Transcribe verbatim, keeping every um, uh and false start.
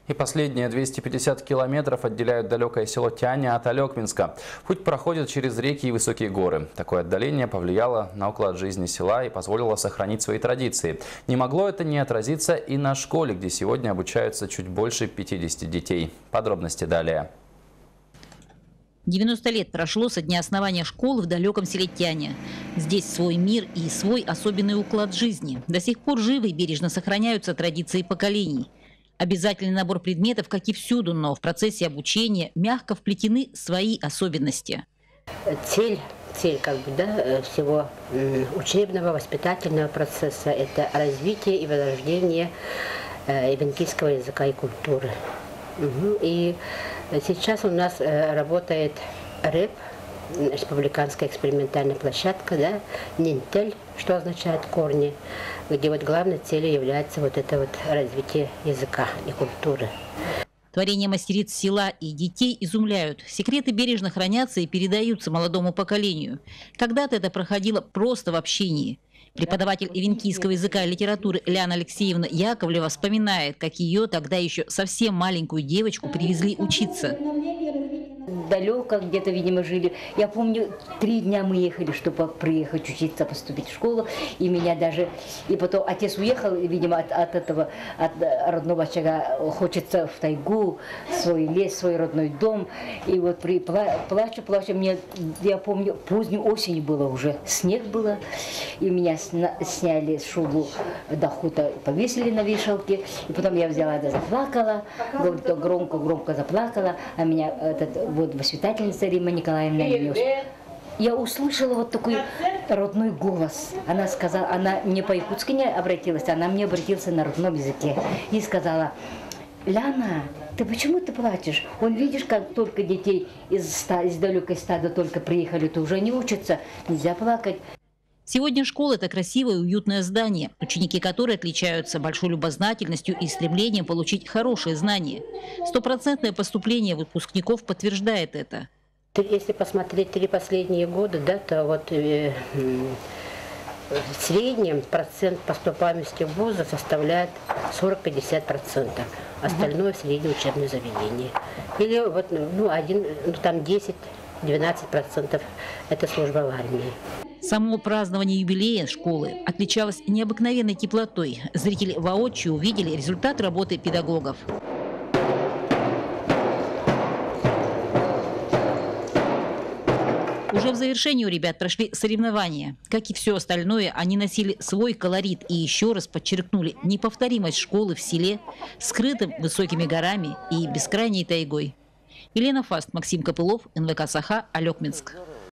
И последние двести пятьдесят километров отделяют далекое село Тяня от Алекминска. Путь проходит через реки и высокие горы. Такое отдаление повлияло на уклад жизни села и позволило сохранить свои традиции. Не могло это не отразиться и на школе, где сегодня обучаются чуть больше пятидесяти детей. Подробности далее. девяносто лет прошло со дня основания школы в далеком селе Тяня. Здесь свой мир и свой особенный уклад жизни. До сих пор живы и бережно сохраняются традиции поколений. Обязательный набор предметов, как и всюду, но в процессе обучения мягко вплетены свои особенности. Цель, цель как бы, да, всего учебного, воспитательного процесса – это развитие и возрождение эвенкийского языка и культуры. И сейчас у нас работает РЭП, республиканская экспериментальная площадка, да, Нинтель, что означает корни, где вот главной целью является вот это вот развитие языка и культуры. Творения мастериц села и детей изумляют. Секреты бережно хранятся и передаются молодому поколению. Когда-то это проходило просто в общении. Преподаватель эвенкийского языка и литературы Ляна Алексеевна Яковлева вспоминает, как ее тогда еще совсем маленькую девочку привезли учиться. Далеко где-то, видимо, жили. Я помню, три дня мы ехали, чтобы приехать учиться, поступить в школу. И меня даже... И потом отец уехал, видимо, от, от этого, от родного очага. Хочется в тайгу, свой лес, свой родной дом. И вот при плачу, плачу, мне, я помню, поздней осенью было уже. Снег было. И меня сня, сняли шубу до хута, повесили на вешалке. И потом я взяла, да заплакала. Громко-громко заплакала. А меня этот... Вот воспитательница Рима Николаевна Нес. Я услышала вот такой родной голос. Она сказала, она мне по-якутски не обратилась, она мне обратилась на родном языке. И сказала: Ляна, ты почему ты плачешь? Он, видишь, как только детей из, ста, из далекой стада только приехали, то уже не учатся, нельзя плакать. Сегодня школа – это красивое и уютное здание, ученики которой отличаются большой любознательностью и стремлением получить хорошие знания. Стопроцентное поступление выпускников подтверждает это. Если посмотреть три последние года, да, то вот э, в среднем процент поступаемости в вузы составляет сорок-пятьдесят процентов. Остальное в среднем учебное заведение. Или вот, ну, один, ну, там десять-двенадцать процентов это служба в армии. Само празднование юбилея школы отличалось необыкновенной теплотой. Зрители воочию увидели результат работы педагогов. Уже в завершении у ребят прошли соревнования. Как и все остальное, они носили свой колорит и еще раз подчеркнули неповторимость школы в селе, скрытым высокими горами и бескрайней тайгой. Елена Фаст, Максим Копылов, эн вэ ка Саха, Алекминск.